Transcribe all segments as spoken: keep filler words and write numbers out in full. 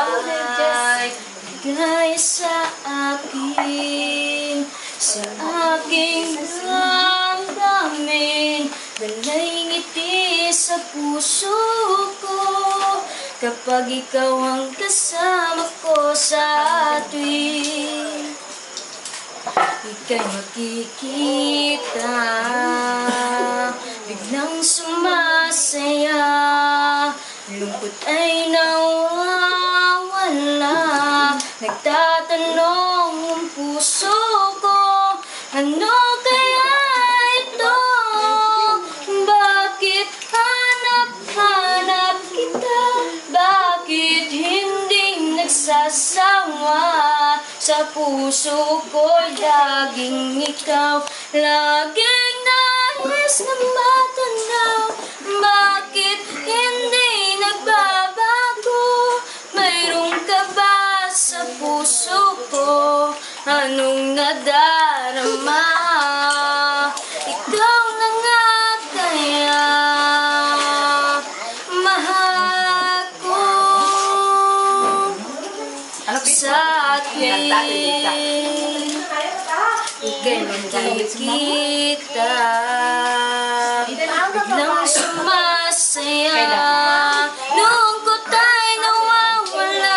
bigay sa akin, sa aking damdamin, dalay ngiti sa puso ko, kapag ikaw ang kasama ko sa tuwing ika'y makikita, biglang sumasaya, lungkot ay nawawala, nagtatanong ang puso ko, ano kaya ito? Bakit hanap-hanap kita? Bakit hindi nagsasawa? Sa puso ko'y laging ikaw, laging nais na matanaw. Bakit hindi nagbabago? Mayroon ka ba sa puso ko? Anong nadarama? Ikaw na nga kaya, mahal ko. Sa atin ika'y makikita, biglang sumasaya, lungkot ay nawawala,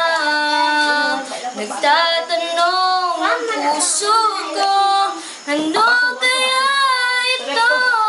nagtatanong ang puso ko, ano kaya ito?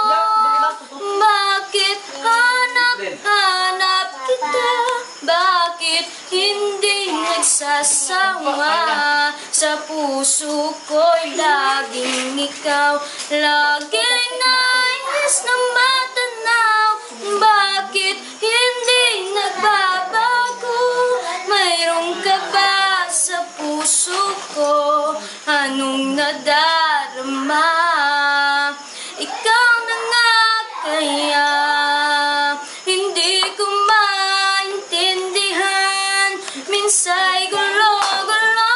Bakit hanap-hanap kita? Bakit hindi nagsasawa? Sa puso ko'y laging ikaw, laging nais na matanaw. Bakit hindi nagbabago? Mayroon ka ba sa puso ko? Anong nadarama? Ikaw na nga kaya, hindi ko maintindihan, minsa'y gulo-gulo,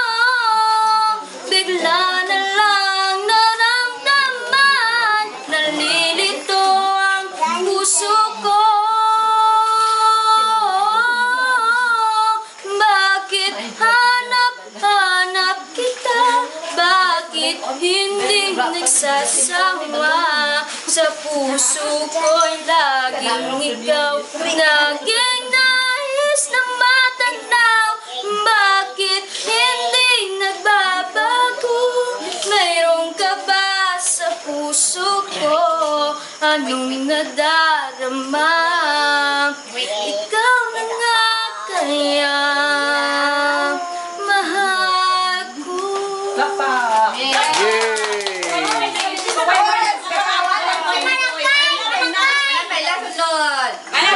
bigla na lang naramdaman, nalilito ang puso ko. Bakit hanap-hanap kita? Bakit hindi nagsasawa? Sa puso ko'y laging ikaw, laging nais na matanaw. Bakit hindi nagbabago? Mayroon ka ba sa puso ko? Anong nadarama? Ikaw na nga kaya, mahal ko. Yay!